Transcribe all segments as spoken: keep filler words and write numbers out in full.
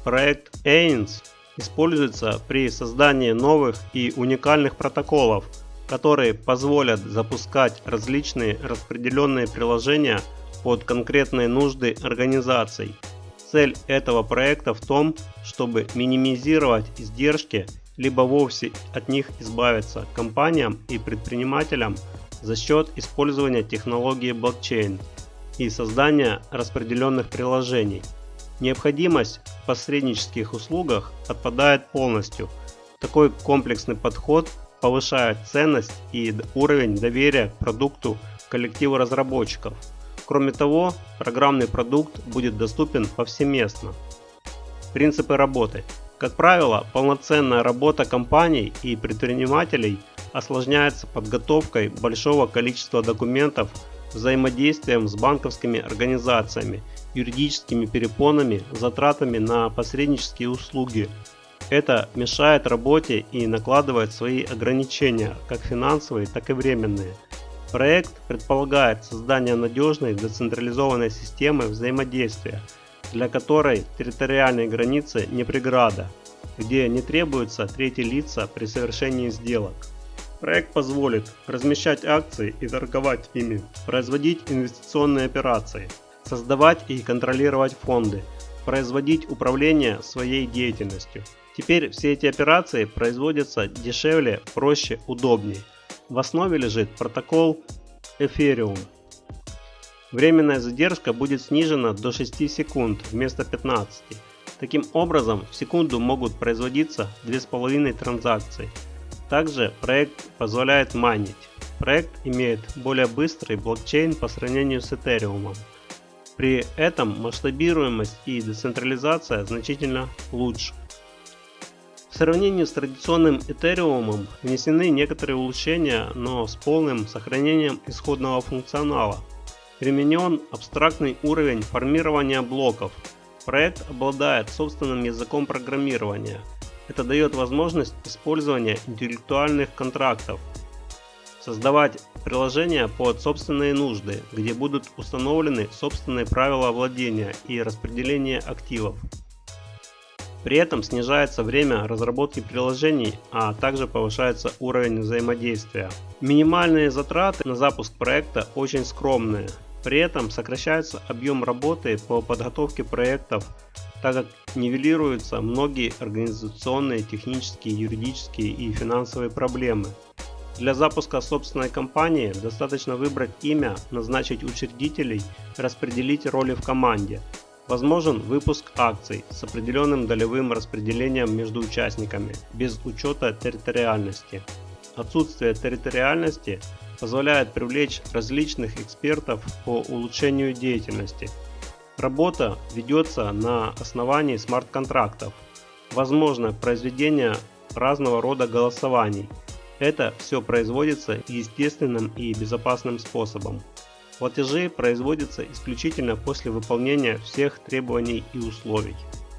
Проект эйнс используется при создании новых и уникальных протоколов, которые позволят запускать различные распределенные приложения под конкретные нужды организаций. Цель этого проекта в том, чтобы минимизировать издержки, либо вовсе от них избавиться компаниям и предпринимателям за счет использования технологии блокчейн и создания распределенных приложений. Необходимость в посреднических услугах отпадает полностью. Такой комплексный подход повышает ценность и уровень доверия к продукту коллективу разработчиков. Кроме того, программный продукт будет доступен повсеместно. Принципы работы. Как правило, полноценная работа компаний и предпринимателей осложняется подготовкой большого количества документов, взаимодействием с банковскими организациями, юридическими перепонами, затратами на посреднические услуги. Это мешает работе и накладывает свои ограничения, как финансовые, так и временные. Проект предполагает создание надежной децентрализованной системы взаимодействия, для которой территориальные границы не преграда, где не требуются третьи лица при совершении сделок. Проект позволит размещать акции и торговать ими, производить инвестиционные операции, создавать и контролировать фонды, производить управление своей деятельностью. Теперь все эти операции производятся дешевле, проще, удобнее. В основе лежит протокол Ethereum. Временная задержка будет снижена до шести секунд вместо пятнадцати. Таким образом, в секунду могут производиться две с половиной транзакции. Также проект позволяет майнить. Проект имеет более быстрый блокчейн по сравнению с Ethereum. При этом масштабируемость и децентрализация значительно лучше. В сравнении с традиционным Ethereum внесены некоторые улучшения, но с полным сохранением исходного функционала. Применен абстрактный уровень формирования блоков. Проект обладает собственным языком программирования. Это дает возможность использования интеллектуальных контрактов, создавать приложения под собственные нужды, где будут установлены собственные правила владения и распределения активов. При этом снижается время разработки приложений, а также повышается уровень взаимодействия. Минимальные затраты на запуск проекта очень скромные. При этом сокращается объем работы по подготовке проектов, так как нивелируются многие организационные, технические, юридические и финансовые проблемы. Для запуска собственной компании достаточно выбрать имя, назначить учредителей, распределить роли в команде. Возможен выпуск акций с определенным долевым распределением между участниками, без учета территориальности. Отсутствие территориальности позволяет привлечь различных экспертов по улучшению деятельности. Работа ведется на основании смарт-контрактов. Возможно произведение разного рода голосований. Это все производится естественным и безопасным способом. Платежи производятся исключительно после выполнения всех требований и условий.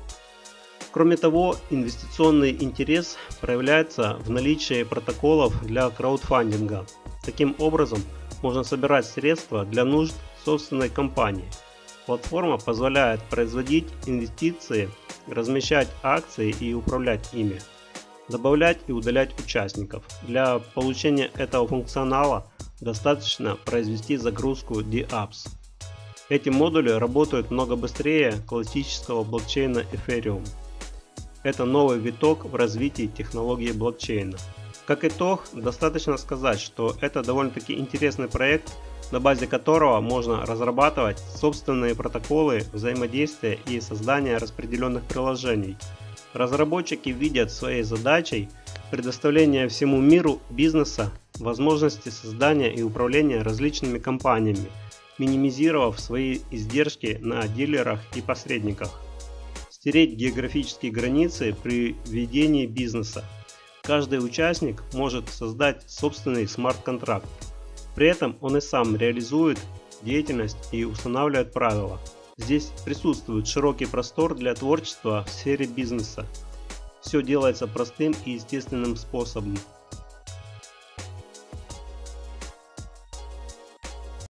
Кроме того, инвестиционный интерес проявляется в наличии протоколов для краудфандинга. Таким образом, можно собирать средства для нужд собственной компании. Платформа позволяет производить инвестиции, размещать акции и управлять ими, добавлять и удалять участников. Для получения этого функционала достаточно произвести загрузку dApps. Эти модули работают много быстрее классического блокчейна Ethereum. Это новый виток в развитии технологии блокчейна. Как итог, достаточно сказать, что это довольно-таки интересный проект, на базе которого можно разрабатывать собственные протоколы взаимодействия и создания распределенных приложений. Разработчики видят своей задачей предоставление всему миру бизнеса возможности создания и управления различными компаниями, минимизировав свои издержки на дилерах и посредниках. Стереть географические границы при ведении бизнеса. Каждый участник может создать собственный смарт-контракт. При этом он и сам реализует деятельность и устанавливает правила. Здесь присутствует широкий простор для творчества в сфере бизнеса. Все делается простым и естественным способом.